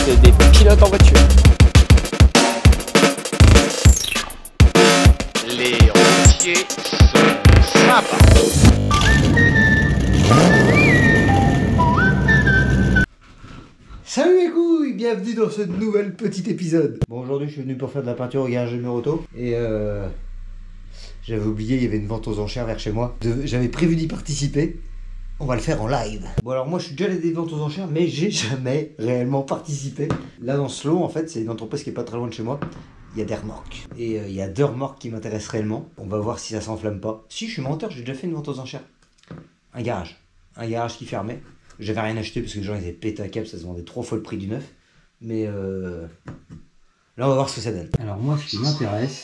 des pilotes en voiture. Les routiers sont sympas. Salut les couilles, bienvenue dans ce nouvel petit épisode. Bon, aujourd'hui je suis venu pour faire de la peinture au garage de Meroto et j'avais oublié, il y avait une vente aux enchères vers chez moi. J'avais prévu d'y participer. On va le faire en live. Bon, alors moi je suis déjà allé à des ventes aux enchères, mais j'ai jamais réellement participé. Là dans ce lot, en fait, c'est une entreprise qui est pas très loin de chez moi. Il y a des remorques. Et il y a 2 remorques qui m'intéressent réellement. On va voir si ça s'enflamme pas. Si, je suis menteur, j'ai déjà fait une vente aux enchères. Un garage qui fermait. J'avais rien acheté parce que les gens ils avaient pété à cap, ça se vendait 3 fois le prix du neuf. Mais là on va voir ce que ça donne. Alors moi ce qui m'intéresse,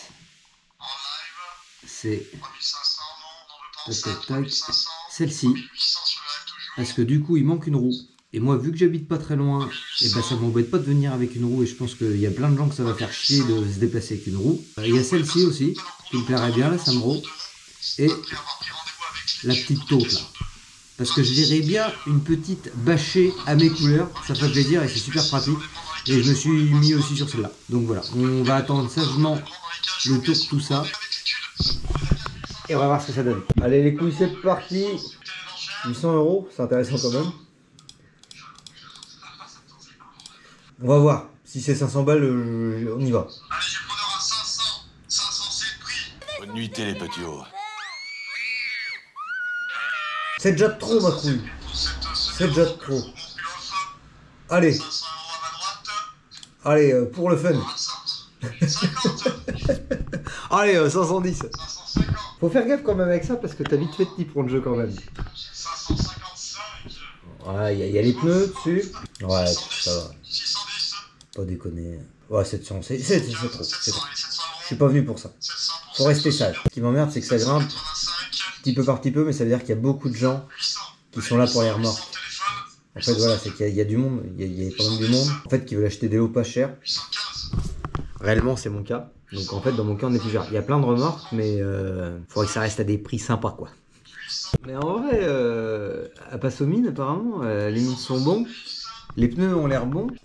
c'est peut-être celle-ci. Parce que du coup il manque une roue. Et moi vu que j'habite pas très loin, et ben ça m'embête pas de venir avec une roue. Et je pense qu'il y a plein de gens que ça va faire chier de se déplacer avec une roue. Il y a celle-ci aussi, qui me plairait bien, la Samro. Et la petite taupe là. Parce que je verrais bien une petite bâchée à mes couleurs, ça fait plaisir et c'est super pratique. Et je me suis mis aussi sur celle-là. Donc voilà, on va attendre sagement le tour de tout ça. Et on va voir ce que ça donne. Allez les couilles, c'est parti. 800 €, c'est intéressant quand même. On va voir. Si c'est 500 balles, on y va. Allez, j'ai preneur à 500. 500 c'est le prix. Bonne nuitée les petits hauts. C'est déjà trop ma couille. C'est déjà trop. Allez. Allez, pour le fun. Allez, 510. Faut faire gaffe quand même avec ça parce que t'as vite fait de t'y prendre le jeu quand même. Ouais, il y a les pneus dessus. Ouais, ça va. Pas déconner. Ouais, 700, c'est trop. Je suis pas venu pour ça. Faut rester sage. Ce qui m'emmerde, c'est que ça grimpe. Petit peu par petit peu, mais ça veut dire qu'il y a beaucoup de gens qui sont là pour les remorques. En fait, voilà, c'est qu'il y a du monde, il y a quand même du monde, en fait, qui veulent acheter des lots pas chers. Réellement, c'est mon cas. Donc, en fait, dans mon cas, on est plusieurs. Il y a plein de remorques, mais faudrait que ça reste à des prix sympas, quoi. Mais en vrai, à Passomine, apparemment, les mines sont bons, les pneus ont l'air bons.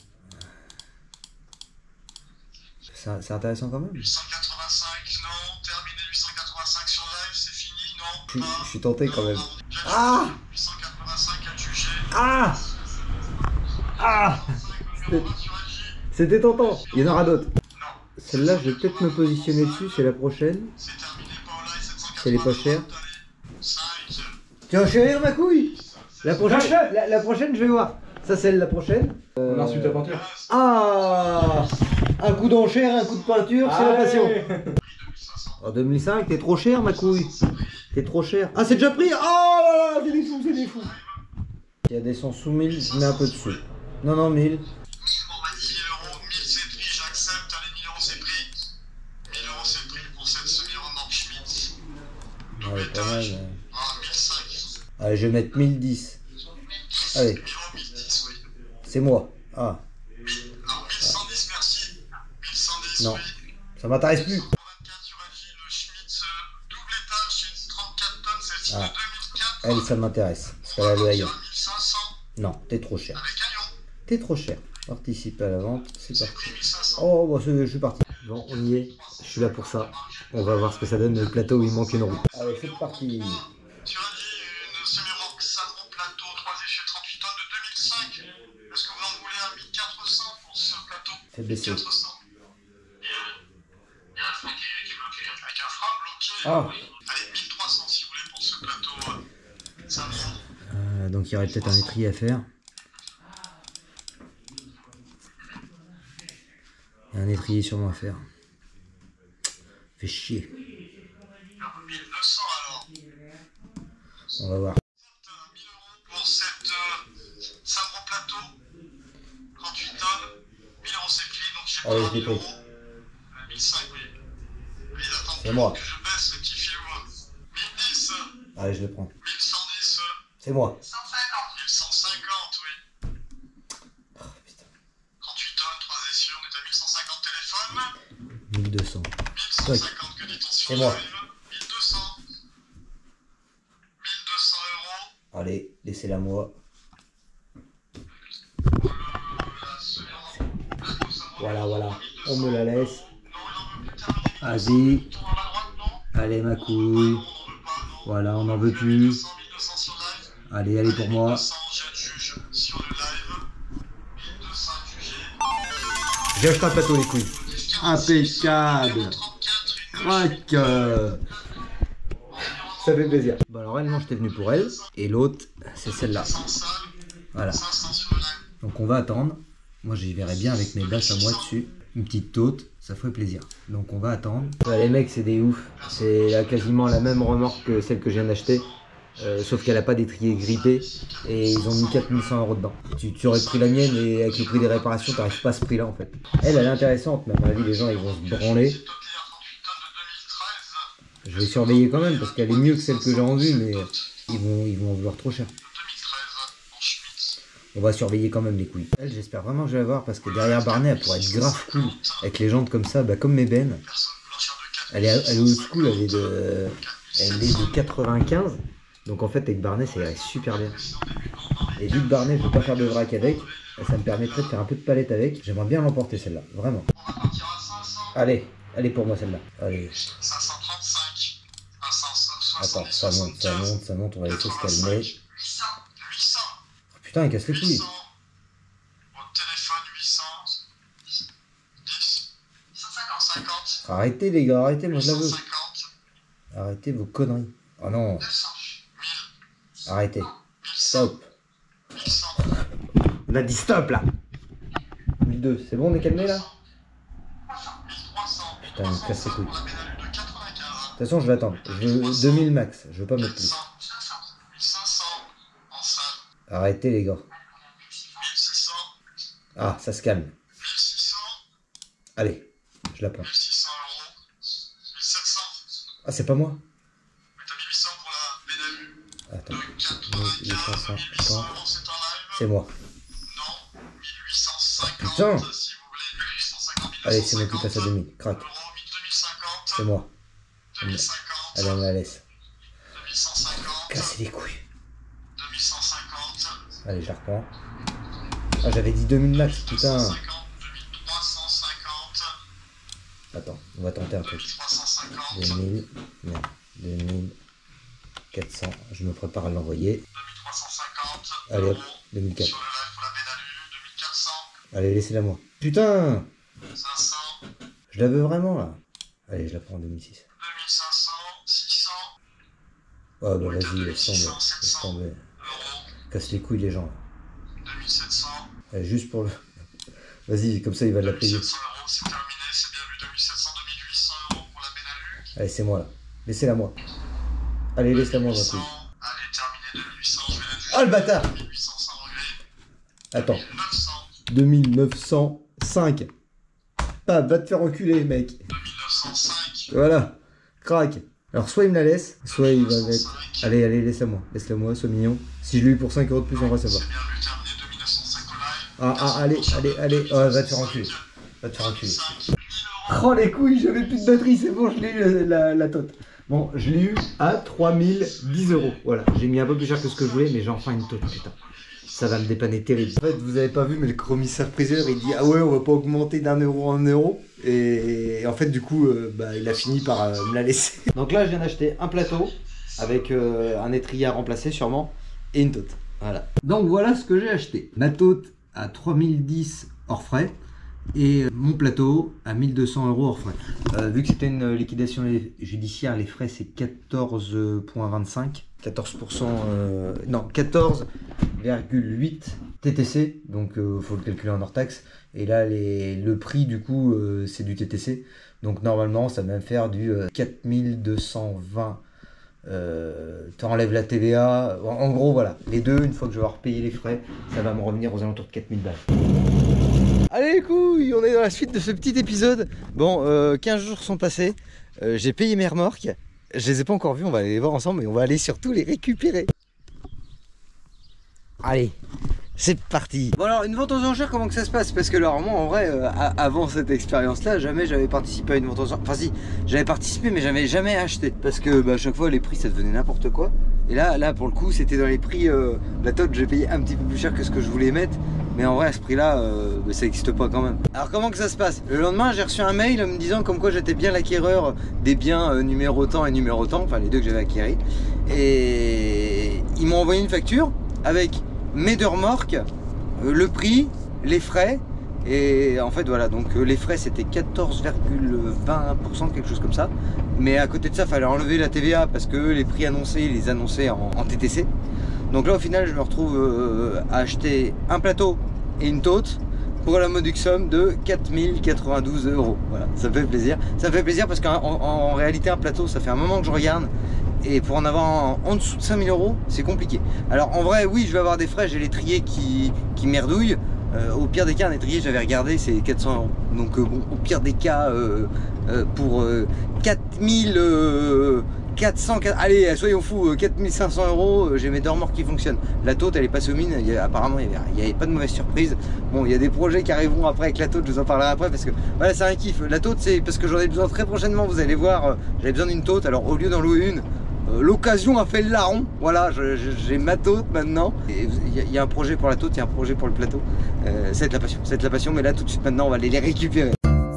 C'est intéressant quand même. 885, non. Terminé 885 sur live, c'est fini, non. Je suis tenté quand même. Ah 885 à juger. Ah Ah C'était tentant. Il y en aura d'autres. Celle-là, je vais peut-être me positionner dessus, c'est la prochaine. C'est terminé par live, 780. Elle est pas chère. 5. Tu vas chérir ma couille. La prochaine, je vais voir. Ça, c'est la prochaine. On a reçu ta peinture. Ah un coup d'enchère, un coup de peinture, c'est la passion. En 2005, t'es trop cher ma couille. T'es trop cher. Ah, c'est déjà pris. Oh là là, c'est des fous, c'est des fous. Il y a des sons sous 1000, je mets un peu dessus. Non, non, 1000. Bon, bah 10 000 €, 1000 c'est le prix, j'accepte. Allez, 1000 € c'est pris. 1000 € c'est le prix pour cette semi-remorque Schmitz. Ouais, pas mal. Ah, 1005. Allez, je vais mettre 1010. Allez. 1010, oui. C'est moi. Ah. Non, 1110, merci. 1110, Non. oui. Ça m'intéresse plus. 24 sur Agile, le Schmitz, double étage, c'est une 34 tonnes, celle-ci de 2004. Elle, ça m'intéresse. Parce qu'elle a le haillon. 1500 Non, t'es trop cher. avec haillon. T'es trop cher. Participe à la vente, c'est C'est parti. pris 1500. Oh, bah, je suis parti. Bon, on y est. Je suis là pour ça. On va voir ce que ça donne le plateau où il manque une roue. Allez, c'est parti. Sur Agile, une semi-remorque Samro plateau, 3 échelles 38 tonnes de 2005. Est-ce que vous en voulez un 1400 pour ce plateau? Faites baisser. 1400. Il y a un frein qui est bloqué. Avec un frein bloqué. Ah. Allez, 1300 si vous voulez pour ce plateau Samro. Donc il y aurait peut-être un étrier à faire. Il y a un étrier sûrement à faire. Fait chier. 1200 alors. On va voir. 1000 € pour cette Samro plateau. 38 tonnes. 1000 € c'est pris, donc j'ai Allez, pas je l'ai 1000 pris. €. 1005, oui. Oui, attends C'est moi. que je baisse le petit filou. 1010. Allez, je le prends. 1110. C'est moi. 1150, oui. Oh, putain. 38 tonnes, 3 essieux, on est à 1150 téléphone. 1200. 1150, que dit-on sur C'est le moi. live? 1200. 1200 €. Allez, laissez-la moi. Voilà, voilà. On me la laisse. Vas-y. Allez, ma couille. Voilà, on n'en veut plus. Allez, allez pour moi. J'ai acheté un plateau, les couilles. Impeccable. Crac. Ça fait plaisir. Bon, alors, elle, j'étais venu pour elle. Et l'autre, c'est celle-là. Voilà. Donc, on va attendre. Moi, j'y verrai bien avec mes bâches à moi dessus. Une petite tôte, ça ferait plaisir. Donc, on va attendre. Les mecs, c'est des oufs. C'est quasiment la même remorque que celle que je viens d'acheter. Sauf qu'elle n'a pas d'étrier grippé. Et ils ont mis 4100 € dedans. Tu aurais pris la mienne et avec le prix des réparations, tu n'arrives pas à ce prix-là en fait. Elle est intéressante, mais à mon avis, les gens ils vont se branler. Je vais surveiller quand même parce qu'elle est mieux que celle que j'ai en vue, mais ils vont en vouloir trop cher. On va surveiller quand même les couilles. Elle, j'espère vraiment que je vais la voir parce que derrière Barnet, elle pourrait être grave cool. Avec les jantes comme ça, bah, comme mes bennes. Elle est old school, elle est de 95. Donc en fait, avec Barnet, ça irait super bien. Et vu que Barnet, je ne peux pas faire de vrac avec, ça me permettrait de faire un peu de palette avec. J'aimerais bien l'emporter celle-là, vraiment. Allez, allez pour moi celle-là. Allez. 535. Attends, ça monte, on va laisser se calmer. 800. Oh, putain, il casse les couilles. Votre téléphone 800. 10. 150. Arrêtez les gars, arrêtez, moi je la veux. Arrêtez vos conneries. Oh non. 900. 1000. Arrêtez. 1100. Stop. 1100. On a dit stop là. 1002, c'est bon, on est calmé là? 1300. Putain, il me casse les couilles. Pour la pédale de 95. De toute façon, je vais attendre. Je veux 2000 max, je veux pas mettre plus. 1500 en salle. Arrêtez les gars. 1600. Ah, ça se calme. 1600. Allez, je la prends. 1600 €. 1700. Ah, c'est pas moi. Mais t'as mis 800 pour la pédale. Attends. 95, 1800, 1800 attends. €, c'est en live. C'est moi. Non, 1850. Putain. Si vous voulez, 1850. Allez, c'est moi qui passe à 2000. Crac. 2050. C'est moi. 2050. Allez, on la laisse. 2150. Cassez les couilles. 2150. Allez, je la reprends. Ah, j'avais dit 2000 max, putain. 2350. 2350. Attends, on va tenter un truc. 2350. 2000. Merde. 2400. Je me prépare à l'envoyer. 2350. Allez hop, euros. 2004. Sur le live pour la Benalus. 2400. Allez, laissez-la moi. Putain, 500. je la veux vraiment là. Allez, je la prends en 2006. 2500. 600. Oh bah vas-y, laisse tomber. Laisse tomber. Euros. Casse les couilles les gens. 2700. Allez, juste pour le... Vas-y, comme ça il va la payer. 2700 €, c'est terminé. C'est bien vu. 2700, 2800 € pour la Benalus. Allez, c'est moi là. Laissez-la moi. Allez, laisse-la moi ma 2800. couille. Allez, terminé. 2800. Je vais la juger. Oh le bâtard. 2800 sans regret. Attends. 900. 2905. Ah, va te faire enculer mec. 2905. Voilà. Crac. Alors soit il me la laisse, soit il va mettre... Allez, allez, laisse-la moi, sois mignon. Si je l'ai eu pour 5 € de plus, en vrai ça va. C'est bien vu. Terminé. 2905 au live. Ah, allez. Oh, va te faire enculer. Va te faire enculer. Oh les couilles, j'avais plus de batterie, c'est bon, je l'ai eu la tote. Bon, je l'ai eu à 3010 €. Voilà, j'ai mis un peu plus cher que ce que je voulais, mais j'ai enfin une tote, putain. Ça va me dépanner terrible. En fait, vous avez pas vu, mais le commissaire-priseur, il dit « Ah ouais, on va pas augmenter d'1 € en 1 €. » Et en fait, du coup, bah, il a fini par me la laisser. Donc là, je viens d'acheter un plateau avec un étrier à remplacer sûrement et une tote. Voilà. Donc voilà ce que j'ai acheté. Ma tote à 3010 hors frais. Et mon plateau à 1200 € hors frais. Vu que c'était une liquidation judiciaire, les frais c'est 14,25. 14%, non 14,8 TTC, donc faut le calculer en hors taxe. Et là le prix du coup c'est du TTC, donc normalement ça va me faire du 4220. T'enlèves la TVA, en gros voilà, les deux, une fois que je vais avoir payé les frais, ça va me revenir aux alentours de 4000 balles. Allez les couilles, on est dans la suite de ce petit épisode. Bon, 15 jours sont passés, j'ai payé mes remorques. Je les ai pas encore vus, on va aller les voir ensemble et on va aller surtout les récupérer. Allez, c'est parti. Bon alors, une vente aux enchères, comment que ça se passe? Parce que alors moi en vrai, avant cette expérience-là, jamais j'avais participé à une vente aux enchères. Enfin si, j'avais participé mais j'avais jamais acheté. Parce que à chaque fois les prix ça devenait n'importe quoi. Et là pour le coup c'était dans les prix, la tote j'ai payé un petit peu plus cher que ce que je voulais mettre. Mais en vrai, à ce prix-là, ça n'existe pas quand même. Alors comment que ça se passe? Le lendemain, j'ai reçu un mail me disant comme quoi j'étais bien l'acquéreur des biens numéro tant et numéro tant, enfin les deux que j'avais acquéris. Et ils m'ont envoyé une facture avec mes deux remorques, le prix, les frais. Et en fait voilà, donc les frais c'était 14,20%, quelque chose comme ça. Mais à côté de ça, il fallait enlever la TVA parce que les prix annoncés, ils les annonçaient en TTC. Donc là au final je me retrouve à acheter un plateau et une tote pour la modique somme de 4092 €. Voilà, ça me fait plaisir. Ça me fait plaisir parce qu'en réalité un plateau, ça fait un moment que je regarde. Et pour en avoir en dessous de 5000 €, c'est compliqué. Alors en vrai, oui, je vais avoir des frais, j'ai l'étrier qui merdouille. Au pire des cas, un étrier, j'avais regardé, c'est 400 €. Donc bon, au pire des cas, pour 4400, allez, soyons fous, 4500 €, j'ai mes deux remorques qui fonctionnent. La tote, elle est pas sommine, apparemment, il n'y avait pas de mauvaise surprise. Bon, il y a des projets qui arriveront après avec la tote, je vous en parlerai après, parce que voilà, c'est un kiff. La tote, c'est parce que j'en ai besoin très prochainement, vous allez voir, j'avais besoin d'une tote, alors au lieu d'en louer une, l'occasion a fait le larron. Voilà, j'ai ma tote maintenant. Il y a un projet pour la tote, il y a un projet pour le plateau. Ça va être la passion, ça va être la passion, mais là tout de suite maintenant on va aller les récupérer.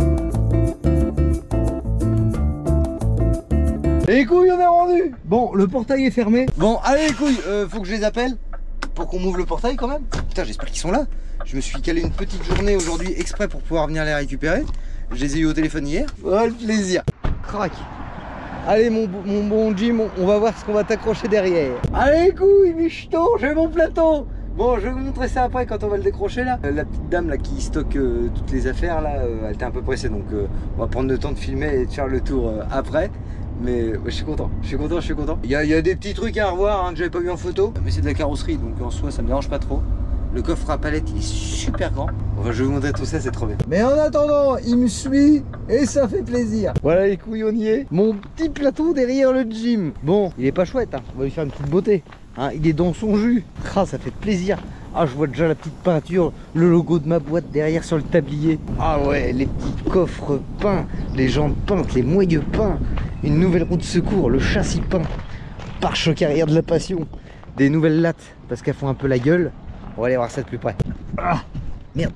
Les couilles, on est rendu. Bon, le portail est fermé. Bon, allez les couilles, faut que je les appelle pour qu'on m'ouvre le portail quand même. Putain, j'espère qu'ils sont là. Je me suis calé une petite journée aujourd'hui exprès pour pouvoir venir les récupérer. Je les ai eu au téléphone hier. Voilà le plaisir. Crac. Allez mon bon Jim, on va voir ce qu'on va t'accrocher derrière. Allez couilles, michton, j'ai mon plateau. Bon, je vais vous montrer ça après quand on va le décrocher là. La petite dame là qui stocke toutes les affaires là, elle était un peu pressée, donc on va prendre le temps de filmer et de faire le tour après. Mais je suis content, je suis content, je suis content. Il y a des petits trucs à revoir que j'avais pas vu en photo, mais c'est de la carrosserie, donc en soi ça me dérange pas trop. Le coffre à palette il est super grand. Enfin, je vais vous montrer tout ça, c'est trop bien. Mais en attendant, il me suit et ça fait plaisir. Voilà les couilles, on y est. Mon petit plateau derrière le gym. Bon, il est pas chouette, hein. On va lui faire une petite beauté. Hein, il est dans son jus. Ah, ça fait plaisir. Ah, je vois déjà la petite peinture, le logo de ma boîte derrière sur le tablier. Ah ouais, les petits coffres peints, les jantes peintes, les moyeux peints, une nouvelle roue de secours, le châssis peint, pare-choc arrière de la passion, des nouvelles lattes parce qu'elles font un peu la gueule. On va aller voir ça de plus près. Ah, merde.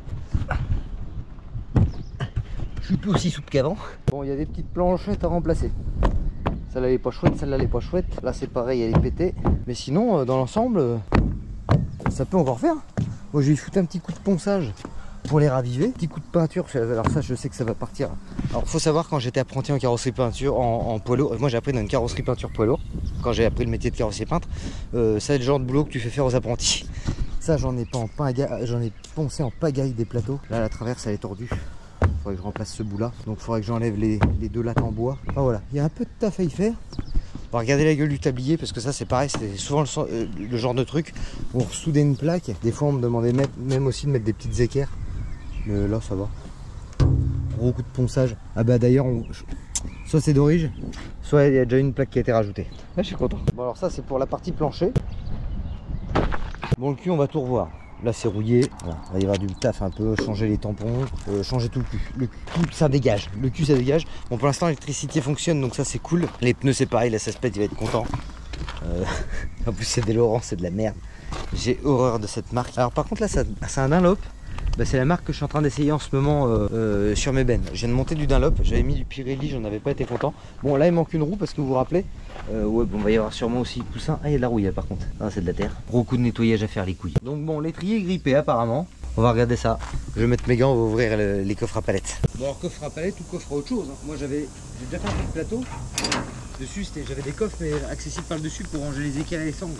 Je suis plus aussi souple qu'avant. Bon, il y a des petites planchettes à remplacer. Celle-là elle est pas chouette, celle-là elle est pas chouette. Là c'est pareil, elle est pétée. Mais sinon, dans l'ensemble, ça peut encore faire. Moi je vais lui foutre un petit coup de ponçage pour les raviver. Petit coup de peinture, alors ça je sais que ça va partir. Alors faut savoir, quand j'étais apprenti en carrosserie peinture, en poids lourd, moi j'ai appris dans une carrosserie peinture poids lourd, quand j'ai appris le métier de carrossier peintre, c'est le genre de boulot que tu fais faire aux apprentis. Ça j'en ai pas en pagaille, j'en ai poncé en pagaille des plateaux. Là la traverse elle est tordue. Faudrait que je remplace ce bout là. Donc il faudrait que j'enlève les deux lattes en bois. Enfin voilà, il y a un peu de taf à y faire. On va regarder la gueule du tablier parce que ça c'est pareil, c'est souvent le genre de truc où on ressoudait une plaque. Des fois on me demandait même aussi de mettre des petites équerres. Mais là ça va. Gros coup de ponçage. Ah bah d'ailleurs, soit c'est d'origine, soit il y a déjà une plaque qui a été rajoutée. Là je suis content. Bon alors ça c'est pour la partie plancher. Bon le cul on va tout revoir. Là c'est rouillé, voilà. Il va y avoir du taf un peu, changer les tampons, changer tout le cul. Le cul ça dégage, le cul ça dégage. Bon pour l'instant l'électricité fonctionne donc ça c'est cool. Les pneus c'est pareil, là ça se pète, il va être content. En plus c'est des Laurent, c'est de la merde. J'ai horreur de cette marque. Alors par contre là c'est un Dunlop. Bah, c'est la marque que je suis en train d'essayer en ce moment sur mes bennes. Je viens de monter du Dunlop, j'avais mis du Pirelli, j'en avais pas été content. Bon là il manque une roue parce que vous vous rappelez, ouais bon, il va y avoir sûrement aussi coussin. Ah il y a de la rouille là, par contre, ah, c'est de la terre. Gros coup de nettoyage à faire les couilles. Donc bon, l'étrier est grippé apparemment. On va regarder ça. Je vais mettre mes gants, on va ouvrir les coffres à palettes. Bon alors coffre à palettes ou coffre à autre chose, hein. Moi j'ai déjà fait un petit plateau. Dessus j'avais des coffres mais accessibles par le dessus pour ranger les équerres et les sangles.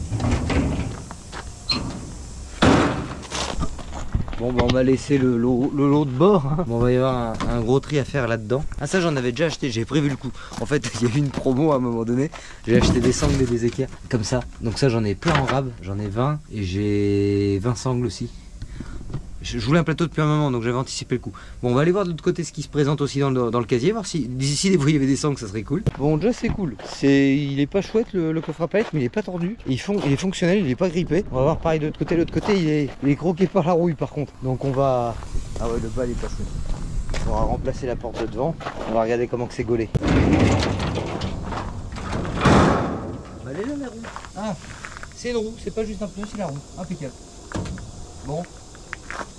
Bon bah on va laisser le lot de bord, hein. Bon, on va y avoir un gros tri à faire là-dedans. Ah ça j'en avais déjà acheté, j'ai prévu le coup. En fait il y a eu une promo à un moment donné. J'ai acheté des sangles et des équerres comme ça. Donc ça j'en ai plein en rab, j'en ai 20 et j'ai 20 sangles aussi. Je voulais un plateau depuis un moment donc j'avais anticipé le coup. Bon on va aller voir de l'autre côté ce qui se présente aussi dans le casier, voir si d'ici des fois il y avait des sangles, ça serait cool. Bon déjà c'est cool, il est pas chouette le coffre à palette mais il est pas tordu. Il est fonctionnel, il est pas grippé. On va voir pareil de l'autre côté, il est croqué par la rouille par contre. Donc on va... Ah ouais le bas il est pas chouette. On va remplacer la porte de devant, on va regarder comment que c'est gaulé. Bah elle est là la roue. Ah c'est une roue, c'est pas juste un pneu, c'est la roue, impeccable. Bon.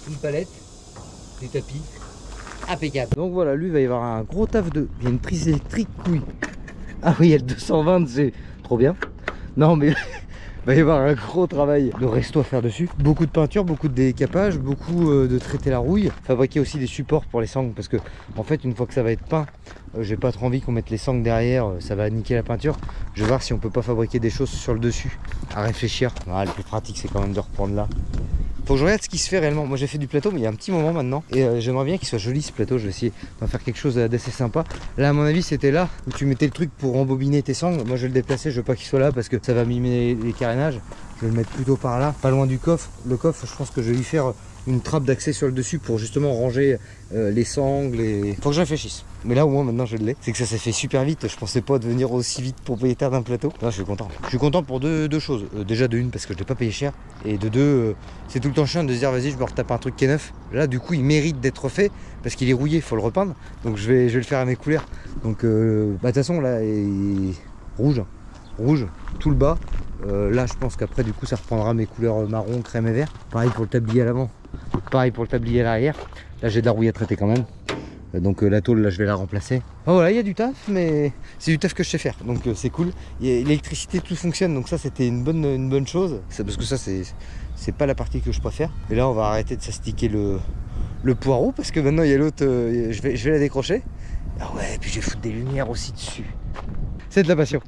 une palette, des tapis, impeccable. Donc voilà, lui il va y avoir un gros taf de... Il y a une prise électrique, couille. Ah oui, il y a le 220, c'est trop bien. Non mais... Il va y avoir un gros travail de resto à faire dessus. Beaucoup de peinture, beaucoup de décapage, beaucoup de traiter la rouille. Fabriquer aussi des supports pour les sangles parce que en fait une fois que ça va être peint, j'ai pas trop envie qu'on mette les sangles derrière, ça va niquer la peinture. Je vais voir si on peut pas fabriquer des choses sur le dessus. À réfléchir. Ah, le plus pratique c'est quand même de reprendre là. Faut que je regarde ce qui se fait réellement. Moi j'ai fait du plateau mais il y a un petit moment maintenant. Et j'aimerais bien qu'il soit joli ce plateau. Je vais essayer d'en faire quelque chose d'assez sympa. Là à mon avis c'était là où tu mettais le truc pour embobiner tes sangles. Moi je vais le déplacer, je veux pas qu'il soit là parce que ça va mimer les carénages. Je vais le mettre plutôt par là, pas loin du coffre. Le coffre je pense que je vais lui faire une trappe d'accès sur le dessus pour justement ranger les sangles et... Faut que je réfléchisse. Mais là au moins maintenant je l'ai. C'est que ça s'est fait super vite. Je pensais pas devenir aussi vite propriétaire d'un plateau. Là je suis content. Je suis content pour deux choses. Déjà de une parce que je l'ai pas payé cher. Et de deux, c'est tout le temps chiant de se dire vas-y je me retape un truc qui est neuf. Là du coup il mérite d'être fait parce qu'il est rouillé, il faut le repeindre. Donc je vais le faire à mes couleurs. Donc de toute façon là il... rouge, tout le bas. Là je pense qu'après du coup ça reprendra mes couleurs marron, crème et vert. Pareil pour le tablier à l'avant, pareil pour le tablier à l'arrière. Là j'ai de la rouille à traiter quand même. Donc la tôle là je vais la remplacer. Oh, voilà, il y a du taf mais c'est du taf que je sais faire donc c'est cool. L'électricité tout fonctionne donc ça c'était une bonne chose. Parce que ça c'est pas la partie que je préfère. Et là on va arrêter de s'astiquer le poireau parce que maintenant il y a l'autre, je vais la décrocher. Ah ouais, et puis je vais foutre des lumières aussi dessus. C'est de la passion.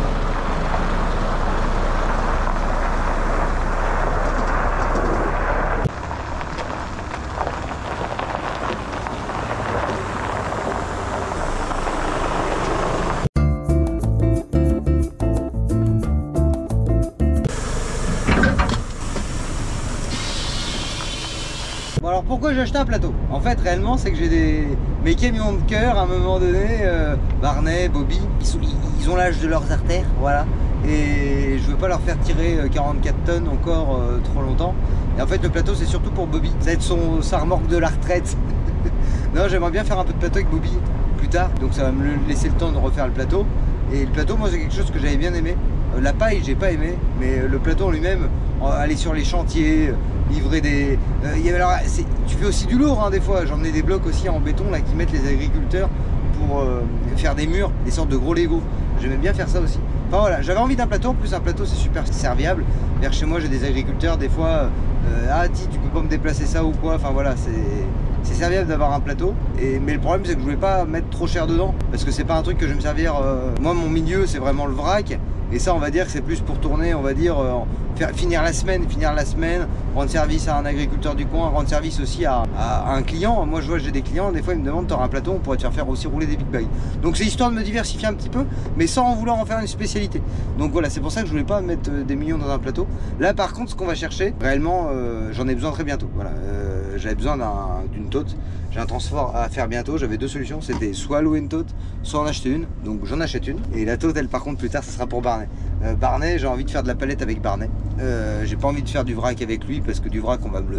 Bon alors pourquoi j'ai acheté un plateau? En fait réellement c'est que j'ai mes camions de cœur à un moment donné, Barnet, Bobby, ils ont l'âge de leurs artères, voilà. Et je veux pas leur faire tirer 44 tonnes encore trop longtemps. Et en fait le plateau c'est surtout pour Bobby, ça va être sa remorque de la retraite. Non, j'aimerais bien faire un peu de plateau avec Bobby plus tard, donc ça va me laisser le temps de refaire le plateau. Et le plateau moi c'est quelque chose que j'avais bien aimé. La paille j'ai pas aimé, mais le plateau en lui-même, aller sur les chantiers, livrer des... alors, tu fais aussi du lourd hein, des fois, j'emmenais des blocs aussi en béton là qui mettent les agriculteurs pour faire des murs, des sortes de gros Lego. J'aimais bien faire ça aussi. Enfin voilà, j'avais envie d'un plateau, en plus un plateau c'est super serviable. Vers chez moi j'ai des agriculteurs des fois, ah tu peux pas me déplacer ça ou quoi, enfin voilà, c'est serviable d'avoir un plateau. Mais le problème c'est que je voulais pas mettre trop cher dedans, parce que c'est pas un truc que je vais me servir, moi mon milieu c'est vraiment le vrac. Et ça on va dire que c'est plus pour tourner, on va dire, finir la semaine, rendre service à un agriculteur du coin, rendre service aussi à un client. Moi je vois j'ai des clients, des fois ils me demandent t'auras un plateau, on pourrait te faire aussi rouler des big bags. Donc c'est histoire de me diversifier un petit peu, mais sans en vouloir en faire une spécialité. Donc voilà, c'est pour ça que je voulais pas mettre des millions dans un plateau. Là par contre ce qu'on va chercher, réellement j'en ai besoin très bientôt. Voilà, j'avais besoin d'une tote. J'ai un transport à faire bientôt, j'avais deux solutions, c'était soit louer une tote, soit en acheter une. Donc j'en achète une. Et la tote elle par contre plus tard ça sera pour Barnet. Barnet, j'ai envie de faire de la palette avec Barnet. J'ai pas envie de faire du vrac avec lui parce que du vrac on va me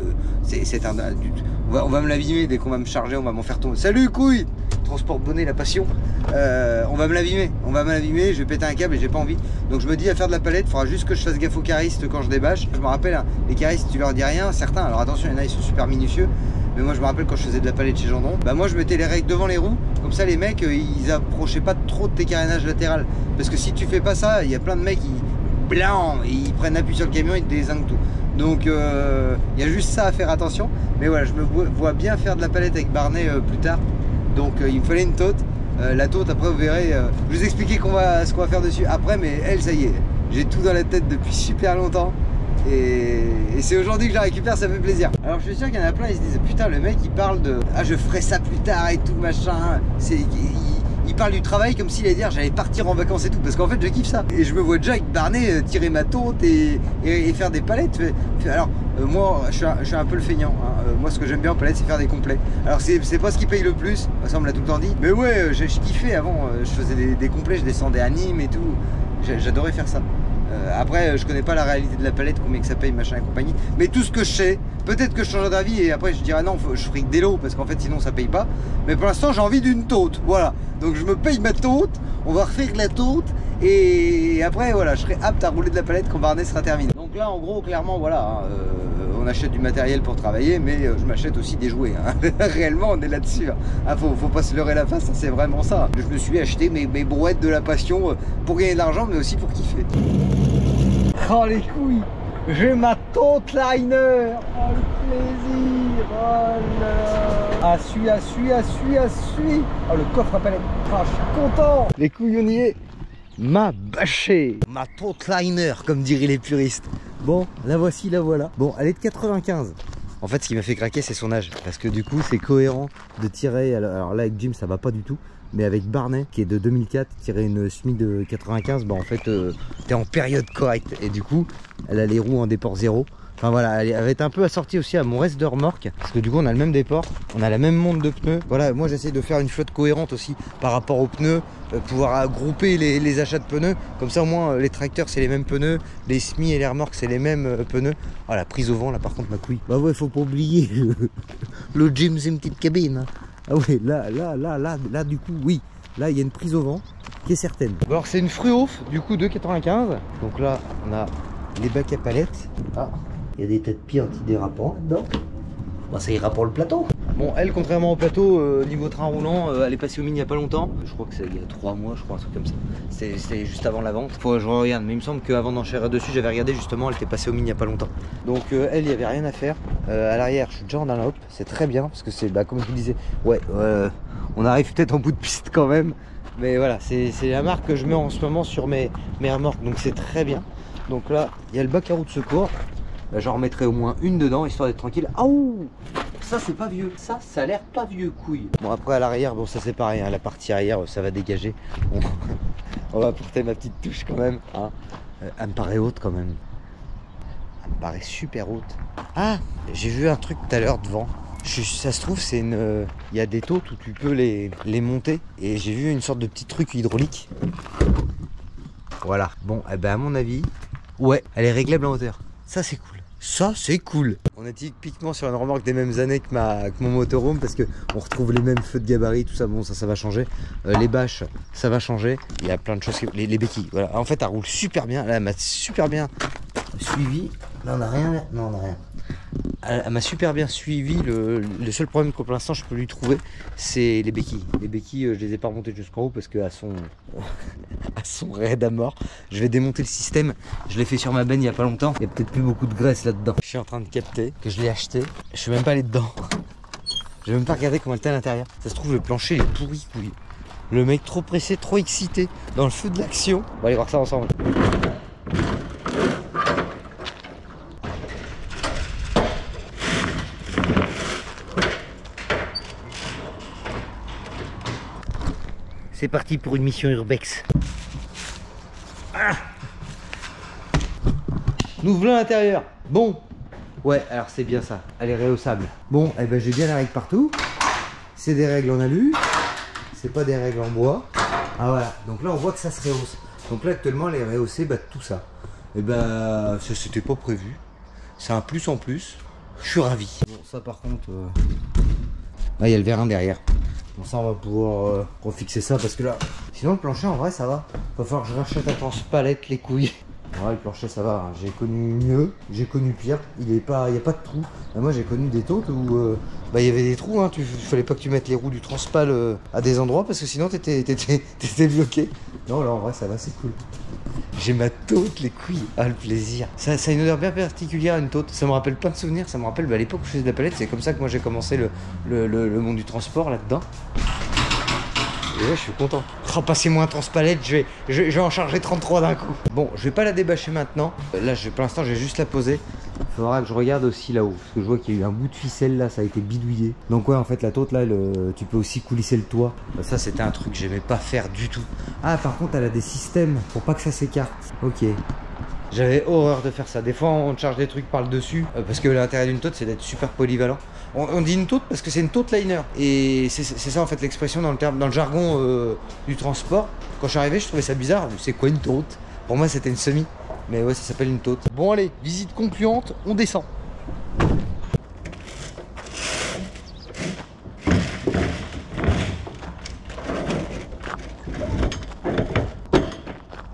le... on va me l'abîmer dès qu'on va me charger, on va m'en faire tomber. Salut couille! Transport bonnet, la passion. On va me l'abîmer, je vais péter un câble et j'ai pas envie. Donc je me dis à faire de la palette, il faudra juste que je fasse gaffe aux caristes quand je débâche. Je me rappelle, hein, les caristes tu leur dis rien, certains, alors attention il y en a ils sont super minutieux. Mais moi je me rappelle quand je faisais de la palette chez Gendron, bah moi je mettais les règles devant les roues, comme ça les mecs ils approchaient pas trop de tes carénages latérales. Parce que si tu fais pas ça, il y a plein de mecs ils prennent appui sur le camion, ils te dézinguent tout. Donc il y a juste ça à faire attention. Mais voilà, je me vois bien faire de la palette avec Barnet plus tard. Donc il me fallait une tote. La tote après vous verrez, je vais vous expliquer ce qu'on va faire dessus après, mais elle ça y est, j'ai tout dans la tête depuis super longtemps. Et c'est aujourd'hui que je la récupère, ça fait plaisir. Alors je suis sûr qu'il y en a plein, ils se disent putain le mec il parle de ah je ferai ça plus tard et tout machin. Il parle du travail comme s'il allait dire j'allais partir en vacances et tout, parce qu'en fait je kiffe ça. Et je me vois déjà avec Barnet tirer ma tote et faire des palettes. Alors moi je suis un peu le feignant hein. Moi ce que j'aime bien en palette c'est faire des complets. Alors c'est pas ce qui paye le plus, ça on me l'a tout le temps dit. Mais ouais j'ai kiffé avant, je faisais des complets, je descendais à Nîmes et tout. J'adorais faire ça. Après je connais pas la réalité de la palette, combien que ça paye machin et compagnie, mais tout ce que je sais, peut-être que je changerai d'avis et après je dirais non je ferai que des lots parce qu'en fait sinon ça paye pas. Mais pour l'instant j'ai envie d'une tote, voilà, donc je me paye ma tote, on va refaire la tote et après voilà je serai apte à rouler de la palette quand Barnet sera terminé. Donc là en gros clairement voilà, on on achète du matériel pour travailler, mais je m'achète aussi des jouets. Hein. Réellement, on est là-dessus. Ah, faut pas se leurrer la face, hein, c'est vraiment ça. Je me suis acheté mes brouettes de la passion pour gagner de l'argent, mais aussi pour kiffer. Oh les couilles, j'ai ma Totliner. Oh le plaisir. Oh là. Ah suis. Oh le coffre à palette. Ah, je suis content. Les couilles, on y est. Ma bâchée, ma Totliner, comme diraient les puristes. Bon, la voici, la voilà. Bon, elle est de 95. En fait, ce qui m'a fait craquer, c'est son âge. Parce que du coup, c'est cohérent de tirer. Alors là, avec Jim, ça va pas du tout. Mais avec Barney, qui est de 2004, tirer une SMI de 95, bah en fait, t'es en période correcte. Et du coup, elle a les roues en déport zéro. Enfin voilà, elle va être un peu assortie aussi à mon reste de remorque. Parce que du coup, on a le même déport, on a la même monte de pneus. Voilà, moi j'essaie de faire une flotte cohérente aussi par rapport aux pneus. Pouvoir grouper les achats de pneus. Comme ça, au moins, les tracteurs, c'est les mêmes pneus. Les SMI et les remorques, c'est les mêmes pneus. Ah, la prise au vent, là, par contre, ma couille. Bah ouais, faut pas oublier. Le Jim, c'est une petite cabine. Hein. Ah ouais, là, du coup, oui. Là, il y a une prise au vent qui est certaine. Bon, alors, c'est une Fruof, du coup, de 95. Donc là, on a les bacs à palettes. Ah, il y a des tas de pieds antidérapants là-dedans. Bon, ça ira pour le plateau. Bon, elle, contrairement au plateau, niveau train roulant, elle est passée au mine il n'y a pas longtemps. Je crois que c'est il y a 3 mois, je crois, un truc comme ça. C'était juste avant la vente. Faut que je regarde, mais il me semble qu'avant d'enchérir dessus, j'avais regardé justement, elle était passée au mine il n'y a pas longtemps. Donc, elle, il n'y avait rien à faire. À l'arrière, je suis déjà en Dunlop, c'est très bien parce que c'est, bah, comme je vous disais, ouais, on arrive peut-être en bout de piste quand même. Mais voilà, c'est la marque que je mets en ce moment sur mes remorques, donc c'est très bien. Donc là, il y a le bac à roues de secours. Là, j'en remettrai au moins une dedans, histoire d'être tranquille. Ah ouh, ça c'est pas vieux. Ça a l'air pas vieux, couille. Bon, après à l'arrière, bon, ça c'est pareil. Hein, la partie arrière, ça va dégager. On va apporter ma petite touche quand même. Hein. Elle me paraît haute quand même. Elle me paraît super haute. Ah, j'ai vu un truc tout à l'heure devant. Ça se trouve, c'est une. Il y a des tôtes où tu peux les monter. Et j'ai vu une sorte de petit truc hydraulique. Voilà. Bon, eh ben à mon avis, ouais, elle est réglable en hauteur. Ça c'est cool. Ça c'est cool. On est typiquement sur une remorque des mêmes années que mon motorhome parce que on retrouve les mêmes feux de gabarit, tout ça. Bon, ça va changer. Les bâches, ça va changer. Il y a plein de choses. Les béquilles, voilà. En fait, elle roule super bien. Là, elle m'a super bien suivi. Là, on n'a rien. Non, on n'a rien. Elle m'a super bien suivi. Le seul problème que pour l'instant je peux lui trouver, c'est les béquilles. Les béquilles, je les ai pas remontées jusqu'en haut parce qu'elles sont à son raid à mort. Je vais démonter le système. Je l'ai fait sur ma benne il y a pas longtemps. Il y a peut-être plus beaucoup de graisse là-dedans. Je suis en train de capter que je l'ai acheté. Je suis même pas allé dedans. Je vais même pas regarder comment elle était à l'intérieur. Ça se trouve, le plancher il est pourri, couille. Le mec trop pressé, trop excité, dans le feu de l'action. On va aller voir ça ensemble. C'est parti pour une mission urbex. Ah, nous voilà à l'intérieur. Bon. Ouais, alors c'est bien ça. Elle est rehaussable. Bon, eh ben j'ai bien la règle partout. C'est des règles en alu. C'est pas des règles en bois. Ah voilà. Donc là on voit que ça se rehausse. Donc là actuellement elle est rehaussée, bah tout ça. Et ben ça c'était pas prévu. C'est un plus en plus. Je suis ravi. Bon ça par contre. Là il y a le vérin derrière. Bon ça on va pouvoir refixer ça parce que là, sinon le plancher en vrai ça va. Va falloir que je rachète un transpalette les couilles. Ouais, le plancher ça va, j'ai connu mieux, j'ai connu pire, il n'y a pas de trou. Moi j'ai connu des tôtes où il y avait des trous, hein. Il fallait pas que tu mettes les roues du transpal à des endroits parce que sinon t'étais bloqué. Non là en vrai ça va, c'est cool. J'ai ma tôte les couilles, ah le plaisir. Ça a une odeur bien particulière une tôte, ça me rappelle plein de souvenirs, ça me rappelle à l'époque où je faisais de la palette, c'est comme ça que moi j'ai commencé le monde du transport là-dedans. Et ouais, je suis content. Oh, passez-moi un transpalette, je vais en charger 33 d'un coup. Bon, je vais pas la débâcher maintenant. Là, pour l'instant, je vais juste la poser. Il faudra que je regarde aussi là-haut. Parce que je vois qu'il y a eu un bout de ficelle là, ça a été bidouillé. Donc ouais, en fait, la tôte là, tu peux aussi coulisser le toit. Ça, c'était un truc que j'aimais pas faire du tout. Ah, par contre, elle a des systèmes pour pas que ça s'écarte. Ok. J'avais horreur de faire ça. Des fois, on charge des trucs par le dessus. Parce que l'intérêt d'une tôte, c'est d'être super polyvalent. On dit une tôte parce que c'est une tôte liner. Et c'est ça en fait l'expression dans le jargon du transport. Quand je suis arrivé, je trouvais ça bizarre. C'est quoi une tôte? Pour moi, c'était une semi. Mais ouais, ça s'appelle une tôte. Bon, allez, visite concluante, on descend.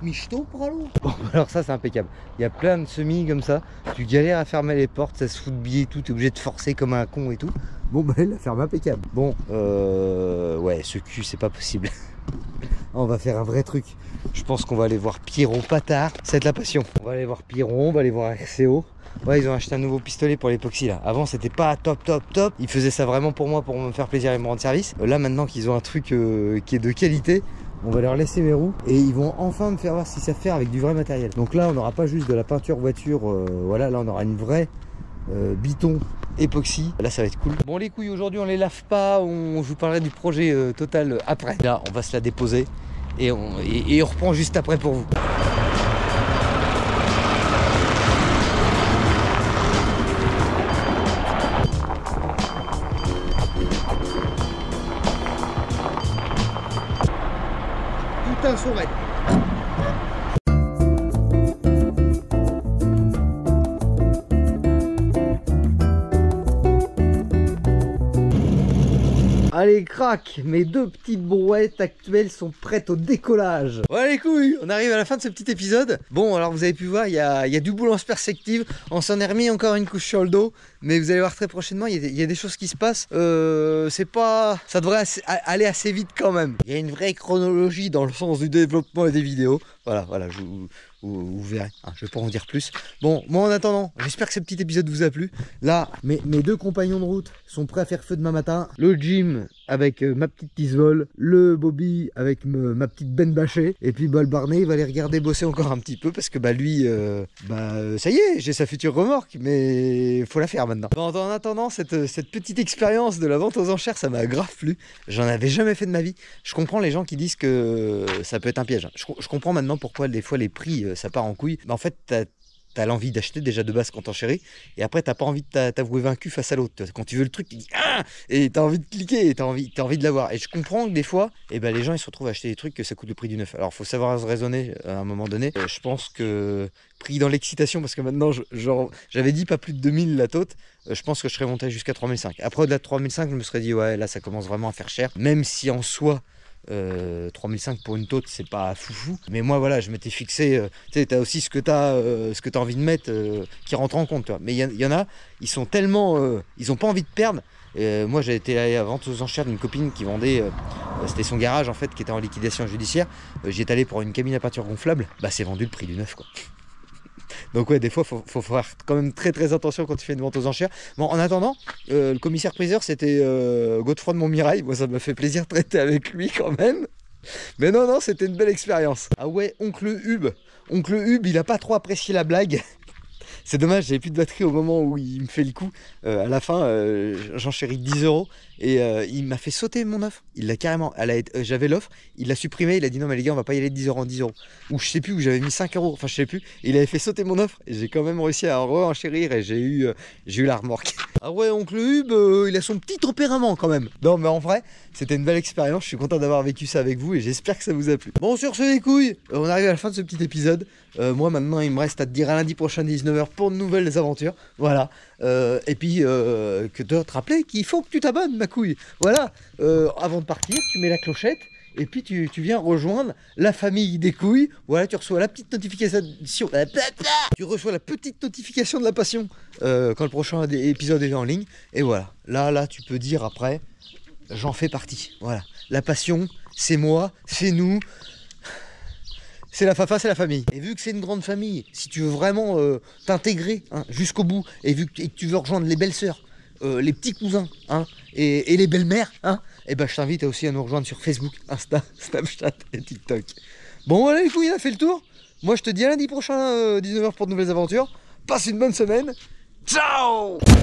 michto pour l'eau. Bon, alors ça c'est impeccable. Il y a plein de semis comme ça. Tu galères à fermer les portes, ça se fout de billets et tout. T'es obligé de forcer comme un con et tout. Bon, bah elle la ferme impeccable. Bon, ouais, ce cul, c'est pas possible. On va faire un vrai truc. Je pense qu'on va aller voir Pierrot Patard. C'est de la passion. On va aller voir Pierrot, on va aller voir RCO. Ouais, ils ont acheté un nouveau pistolet pour l'époxy là. Avant c'était pas top. Ils faisaient ça vraiment pour moi, pour me faire plaisir et me rendre service. Là maintenant qu'ils ont un truc qui est de qualité, on va leur laisser mes roues et ils vont enfin me faire voir ce qu'ils savent faire avec du vrai matériel. Donc là on n'aura pas juste de la peinture voiture, voilà, là on aura une vraie biton époxy. Là ça va être cool. Bon les couilles, aujourd'hui on les lave pas, je vous parlerai du projet total après. Là on va se la déposer et on reprend juste après pour vous. Putain, sont raides. Allez, crac, mes deux petites brouettes actuelles sont prêtes au décollage. Ouais les couilles, on arrive à la fin de ce petit épisode. Bon, alors vous avez pu voir, il y a du boulot en perspective. On s'en est remis encore une couche sur le dos. Mais vous allez voir très prochainement, il y a des choses qui se passent. C'est pas... Ça devrait aller assez vite quand même. Il y a une vraie chronologie dans le sens du développement et des vidéos. Voilà, vous verrez, hein, je vais pas en dire plus. Bon, moi en attendant, j'espère que ce petit épisode vous a plu. Là, mes deux compagnons de route sont prêts à faire feu demain matin. Le Jim avec ma petite Tisvol, le Bobby avec ma petite Ben bâchée, et puis le Barney il va les regarder bosser encore un petit peu parce que lui, ça y est, j'ai sa future remorque, mais il faut la faire maintenant. Bon, en attendant, cette petite expérience de la vente aux enchères, ça m'a grave plu. J'en avais jamais fait de ma vie. Je comprends les gens qui disent que ça peut être un piège. Je comprends maintenant pourquoi des fois les prix ça part en couille. Mais en fait, t'as l'envie d'acheter déjà de base quand t'enchéris, et après t'as pas envie de t'avouer vaincu face à l'autre. Quand tu veux le truc, tu dis ah, et t'as envie de cliquer, et t'as envie de l'avoir. Et je comprends que des fois, les gens ils se retrouvent à acheter des trucs que ça coûte le prix du neuf. Alors faut savoir se raisonner à un moment donné. Je pense que pris dans l'excitation, parce que maintenant j'avais dit pas plus de 2000 la tôte, je pense que je serais monté jusqu'à 3005. Après au-delà de 3005, je me serais dit ouais là ça commence vraiment à faire cher, même si en soi 3005 pour une tôte c'est pas foufou, mais moi voilà je m'étais fixé, tu sais t'as aussi ce que t'as envie de mettre qui rentre en compte, toi. Mais il y en a, ils sont tellement ils ont pas envie de perdre. Moi j'ai été allé à vente aux enchères d'une copine qui vendait, c'était son garage en fait qui était en liquidation judiciaire. J'y étais allé pour une cabine à peinture gonflable, c'est vendu le prix du neuf quoi. Donc ouais, des fois faut faire quand même très attention quand tu fais une vente aux enchères. Bon, en attendant, le commissaire priseur c'était Godefroy de Montmirail. Moi ça m'a fait plaisir de traiter avec lui quand même. Mais non, c'était une belle expérience. Ah ouais, oncle Hub, il a pas trop apprécié la blague. C'est dommage, j'avais plus de batterie au moment où il me fait le coup. À la fin, j'enchéris 10 € et il m'a fait sauter mon offre. Il l'a carrément, j'avais l'offre, il l'a supprimé, il a dit non mais les gars on va pas y aller 10 € en 10 €. Ou je sais plus, où j'avais mis 5 €, enfin je sais plus. Et il avait fait sauter mon offre et j'ai quand même réussi à re-enchérir et j'ai eu la remorque. Ah ouais, oncle Hub, il a son petit tempérament quand même. Non mais en vrai, c'était une belle expérience, je suis content d'avoir vécu ça avec vous et j'espère que ça vous a plu. Bon, sur ce les couilles, on arrive à la fin de ce petit épisode. Moi maintenant il me reste à te dire à lundi prochain 19 h pour de nouvelles aventures. Voilà. Et puis que de te rappeler qu'il faut que tu t'abonnes ma couille. Voilà. Avant de partir, tu mets la clochette et puis tu viens rejoindre la famille des couilles. Voilà, tu reçois la petite notification. Tu reçois la petite notification de la passion quand le prochain épisode est en ligne. Et voilà. Là tu peux dire après, j'en fais partie. Voilà. La passion, c'est moi, c'est nous. C'est la fafa, c'est la famille. Et vu que c'est une grande famille, si tu veux vraiment t'intégrer jusqu'au bout, et vu que tu veux rejoindre les belles-sœurs, les petits cousins et les belles-mères, et je t'invite aussi à nous rejoindre sur Facebook, Insta, Snapchat et TikTok. Bon voilà les couilles, on a fait le tour. Moi je te dis à lundi prochain 19 h pour de nouvelles aventures. Passe une bonne semaine. Ciao.